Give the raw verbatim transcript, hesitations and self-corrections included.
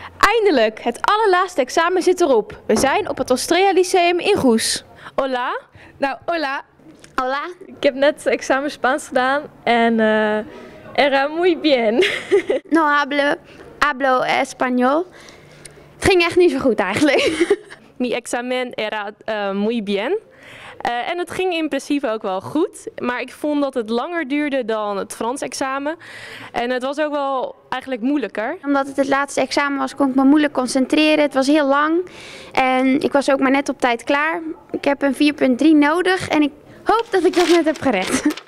Eindelijk, het allerlaatste examen zit erop. We zijn op het Ostrea Lyceum in Goes. Hola. Nou, hola. Hola. Ik heb net examen Spaans gedaan en uh, era muy bien. No hablo, hablo español. Het ging echt niet zo goed eigenlijk. Mi examen era uh, muy bien. Uh, en het ging in principe ook wel goed, maar ik vond dat het langer duurde dan het Frans examen. En het was ook wel eigenlijk moeilijker. Omdat het het laatste examen was, kon ik me moeilijk concentreren. Het was heel lang en ik was ook maar net op tijd klaar. Ik heb een vier punt drie nodig en ik hoop dat ik dat net heb gered.